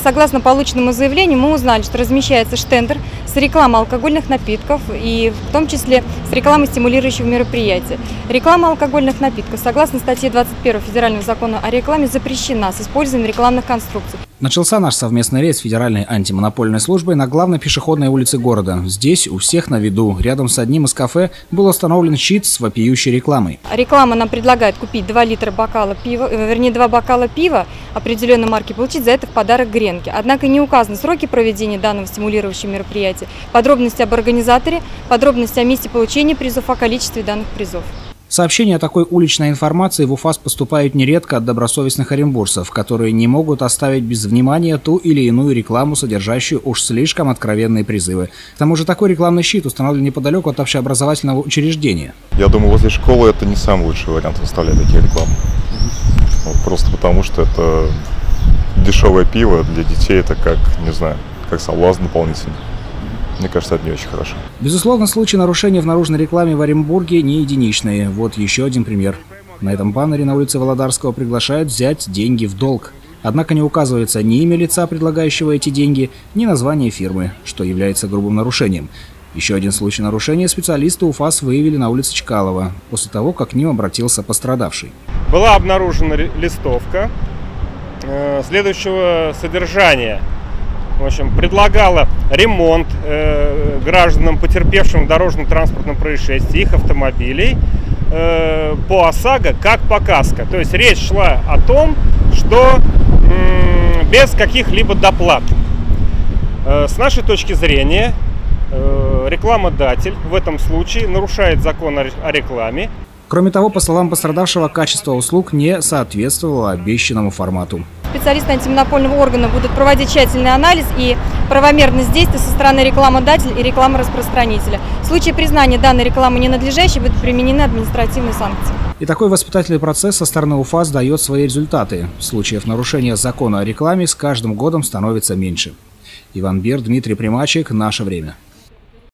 согласно полученному заявлению, мы узнали, что размещается штендер с рекламой алкогольных напитков и в том числе с рекламой стимулирующего мероприятия. Реклама алкогольных напитков, согласно статье 21 Федерального закона о рекламе, запрещена с использованием рекламных конструкций. Начался наш совместный рейд с Федеральной антимонопольной службой на главной пешеходной улице города. Здесь у всех на виду, рядом с одним из кафе, был установлен щит с вопиющей рекламой. Реклама нам предлагает купить 2 бокала пива определенной марки, получить за это в подарок гренки. Однако не указаны сроки проведения данного стимулирующего мероприятия, подробности об организаторе, подробности о месте получения призов, о количестве данных призов. Сообщения о такой уличной информации в УФАС поступают нередко от добросовестных оренбуржцев, которые не могут оставить без внимания ту или иную рекламу, содержащую уж слишком откровенные призывы. К тому же такой рекламный щит установлен неподалеку от общеобразовательного учреждения. Я думаю, возле школы это не самый лучший вариант выставлять такие рекламы. Просто потому, что это дешевое пиво для детей, это как, не знаю, как соблазн дополнительный. Мне кажется, это не очень хорошо. Безусловно, случаи нарушения в наружной рекламе в Оренбурге не единичные. Вот еще один пример. На этом баннере на улице Володарского приглашают взять деньги в долг. Однако не указывается ни имя лица, предлагающего эти деньги, ни название фирмы, что является грубым нарушением. Еще один случай нарушения специалисты УФАС выявили на улице Чкалова, после того, как к ним обратился пострадавший. Была обнаружена листовка следующего содержания. В общем, предлагала ремонт гражданам, потерпевшим в дорожно-транспортном происшествии их автомобилей по ОСАГО как по КАСКО. То есть речь шла о том, что без каких-либо доплат. С нашей точки зрения, рекламодатель в этом случае нарушает закон о рекламе. Кроме того, по словам пострадавшего, качество услуг не соответствовало обещанному формату. Специалисты антимонопольного органа будут проводить тщательный анализ и правомерность действий со стороны рекламодателя и рекламораспространителя. В случае признания данной рекламы ненадлежащей будут применены административные санкции. И такой воспитательный процесс со стороны УФАС дает свои результаты. Случаев нарушения закона о рекламе с каждым годом становится меньше. Иван Бир, Дмитрий Примачик. Наше время.